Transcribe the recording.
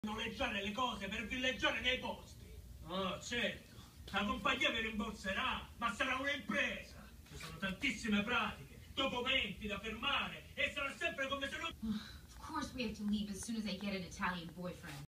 Noleggiare le cose per villeggiare nei posti. Oh, certo, la compagnia vi rimborserà, ma sarà un'impresa. Ci sono tantissime pratiche, documenti da firmare e sarà sempre come se non... Of course we have to leave as soon as I get an Italian boyfriend.